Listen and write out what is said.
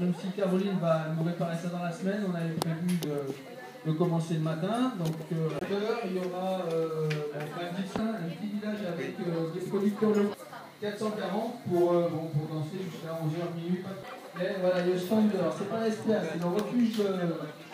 même si Caroline va nous réparer ça dans la semaine, on avait prévu de commencer le matin. Donc à l'heure, il y aura un petit village avec des producteurs locaux. 440 pour danser jusqu'à 11h minuit. Et voilà, il y a le stand, alors c'est pas l'espace, c'est le refuge.